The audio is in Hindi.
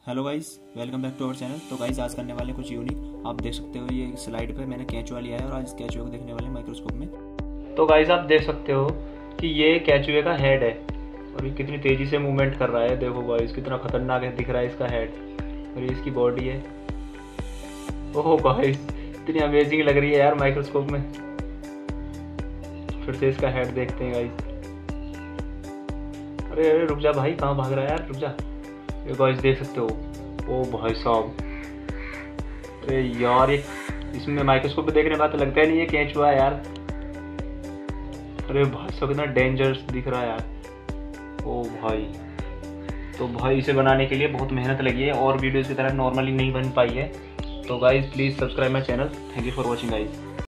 Hello guys, welcome back to our channel. तो गाइस आज करने वाले कुछ यूनिक, आप देख सकते हो ये स्लाइड पे मैंने कैचुआ लिया है और आज इस कैचुए को देखने वाले माइक्रोस्कोप में। तो गाइस आप देख सकते हो कि ये कैचुए का हेड है और ये कितनी तेज़ी से मूवमेंट कर रहा है। देखो गाइस कितना खतरनाक है, दिख रहा है इसका हेड और ये इसकी बॉडी है। ओह गाइस इतनी अमेजिंग लग रही है यार माइक्रोस्कोप में। फिर से इसका हेड देखते हैं गाइस। अरे अरे रुक जा भाई, कहाँ भाग रहा है यार, रुक जा। ये गाइस देख सकते हो, ओ भाई साहब, अरे यार ये इसमें माइक्रोस्कोप पे देखने बाद तो लगता ही नहीं है कैचुआ है यार। अरे भाई साहब कितना डेंजरस दिख रहा है यार। ओ भाई, तो भाई इसे बनाने के लिए बहुत मेहनत लगी है और वीडियोस की तरह नॉर्मली नहीं बन पाई है। तो guys please subscribe my channel. Thank you for watching guys.